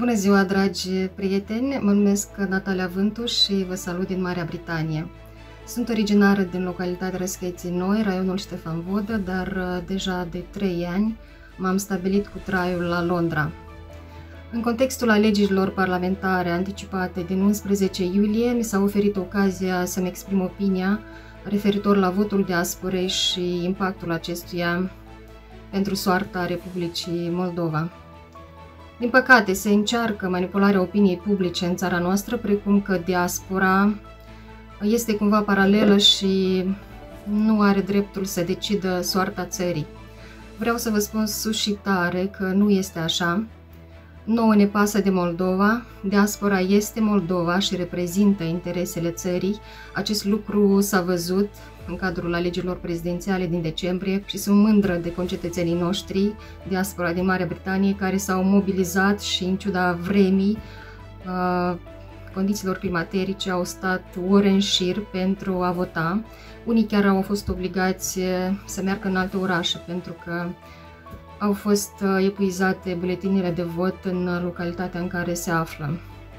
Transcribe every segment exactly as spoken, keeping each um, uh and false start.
Bună ziua, dragi prieteni! Mă numesc Natalia Vântu și vă salut din Marea Britanie. Sunt originară din localitatea Răscăieții Noi, raionul Ștefan Vodă, dar deja de trei ani m-am stabilit cu traiul la Londra. În contextul alegerilor parlamentare anticipate din unsprezece iulie, mi s-a oferit ocazia să-mi exprim opinia referitor la votul diasporei și impactul acestuia pentru soarta Republicii Moldova. Din păcate, se încearcă manipularea opiniei publice în țara noastră, precum că diaspora este cumva paralelă și nu are dreptul să decidă soarta țării. Vreau să vă spun sus și tare că nu este așa. Nouă ne pasă de Moldova, diaspora este Moldova și reprezintă interesele țării. Acest lucru s-a văzut în cadrul alegerilor prezidențiale din decembrie și sunt mândră de concetățenii noștri, diaspora din Marea Britanie, care s-au mobilizat și în ciuda vremii, condițiilor climaterice, au stat ore în șir pentru a vota. Unii chiar au fost obligați să meargă în alte orașe pentru că au fost epuizate buletinele de vot în localitatea în care se află.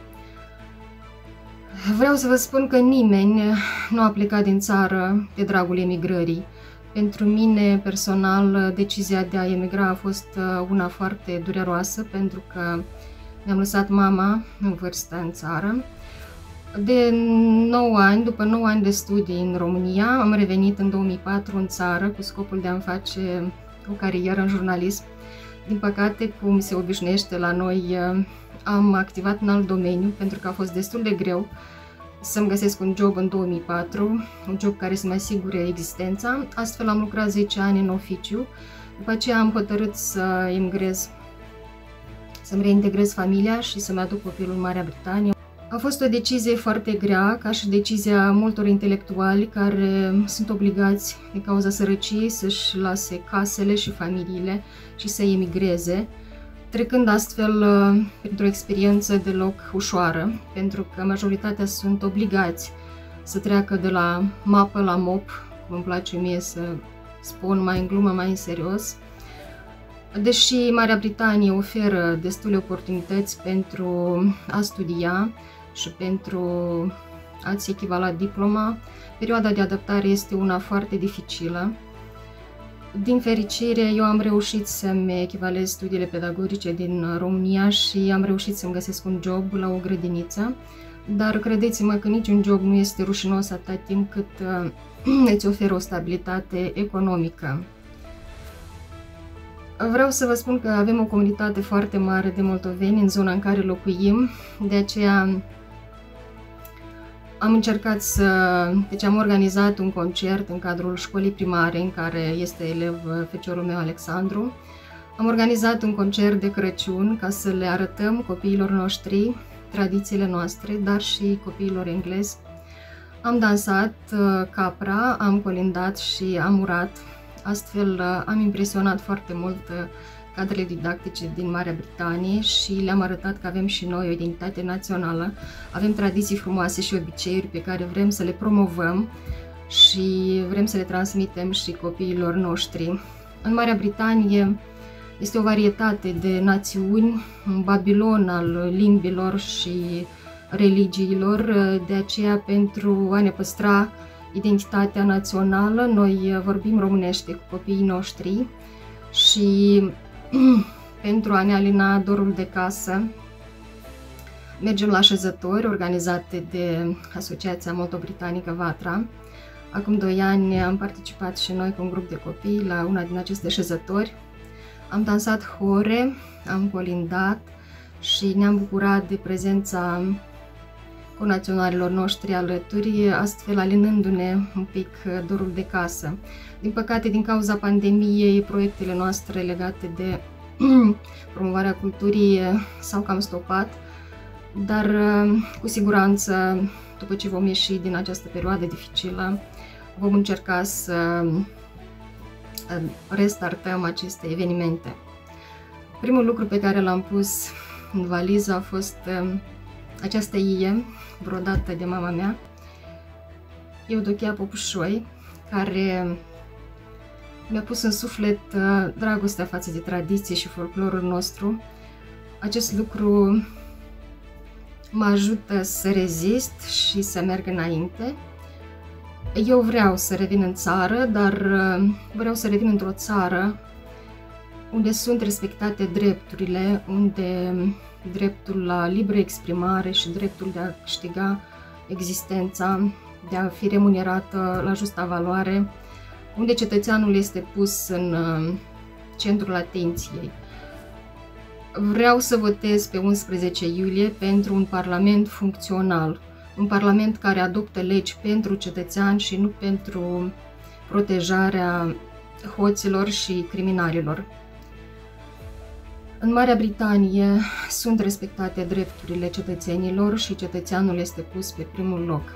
Vreau să vă spun că nimeni nu a plecat din țară de dragul emigrării. Pentru mine, personal, decizia de a emigra a fost una foarte dureroasă, pentru că mi-am lăsat mama în vârstă în țară. De nouă ani, după nouă ani de studii în România, am revenit în două mii patru în țară cu scopul de a-mi face o carieră în jurnalism. Din păcate, cum se obișnuiește la noi, am activat în alt domeniu pentru că a fost destul de greu să-mi găsesc un job în două mii patru, un job care să-mi asigure existența. Astfel am lucrat zece ani în oficiu, după aceea am hotărât să emigrez, să-mi reintegrez familia și să-mi aduc copilul în Marea Britanie. A fost o decizie foarte grea, ca și decizia multor intelectuali care sunt obligați, din cauza sărăciei, să-și lase casele și familiile și să emigreze, trecând astfel printr-o experiență deloc ușoară, pentru că majoritatea sunt obligați să treacă de la mapă la mop, cum îmi place mie să spun, mai în glumă, mai în serios. Deși Marea Britanie oferă destule oportunități pentru a studia și pentru a-ți echivala diploma, perioada de adaptare este una foarte dificilă. Din fericire, eu am reușit să-mi echivalez studiile pedagogice din România și am reușit să-mi găsesc un job la o grădiniță, dar credeți-mă că niciun job nu este rușinos atât timp cât îți oferă o stabilitate economică. Vreau să vă spun că avem o comunitate foarte mare de moldoveni în zona în care locuim, de aceea am încercat să... Deci am organizat un concert în cadrul școlii primare în care este elev feciorul meu Alexandru. Am organizat un concert de Crăciun ca să le arătăm copiilor noștri tradițiile noastre, dar și copiilor englezi. Am dansat capra, am colindat și am urat. Astfel am impresionat foarte mult cadrele didactice din Marea Britanie și le-am arătat că avem și noi o identitate națională, avem tradiții frumoase și obiceiuri pe care vrem să le promovăm și vrem să le transmitem și copiilor noștri. În Marea Britanie este o varietate de națiuni, un Babilon al limbilor și religiilor, de aceea pentru a ne păstra identitatea națională, noi vorbim românește cu copiii noștri și pentru a ne alina dorul de casă, mergem la așezători organizate de Asociația Moldo-Britanică Vatra. Acum doi ani am participat și noi cu un grup de copii la una din aceste așezători. Am dansat hore, am colindat și ne-am bucurat de prezența conaționalilor noștri alături, astfel alinându-ne un pic dorul de casă. Din păcate, din cauza pandemiei, proiectele noastre legate de promovarea culturii s-au cam stopat, dar cu siguranță, după ce vom ieși din această perioadă dificilă, vom încerca să restartăm aceste evenimente. Primul lucru pe care l-am pus în valiză a fost această ie, brodată de mama mea, Eudochia Popușoi, care mi-a pus în suflet dragostea față de tradiție și folclorul nostru. Acest lucru mă ajută să rezist și să merg înainte. Eu vreau să revin în țară, dar vreau să revin într-o țară unde sunt respectate drepturile, unde dreptul la liberă exprimare și dreptul de a câștiga existența, de a fi remunerată la justa valoare, unde cetățeanul este pus în centrul atenției. Vreau să votez pe unsprezece iulie pentru un parlament funcțional, un parlament care adoptă legi pentru cetățean și nu pentru protejarea hoților și criminalilor. În Marea Britanie sunt respectate drepturile cetățenilor și cetățeanul este pus pe primul loc.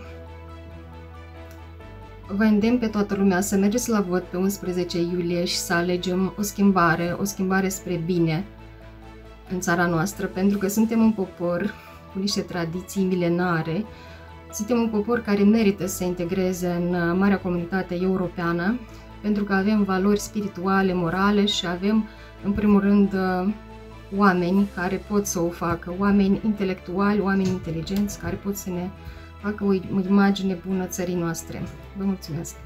Vă îndemn pe toată lumea să mergeți la vot pe unsprezece iulie și să alegem o schimbare, o schimbare spre bine în țara noastră, pentru că suntem un popor cu niște tradiții milenare, suntem un popor care merită să se integreze în marea comunitate europeană, pentru că avem valori spirituale, morale și avem, în primul rând, oameni care pot să o facă, oameni intelectuali, oameni inteligenți care pot să ne facă o imagine bună țării noastre. Vă mulțumesc!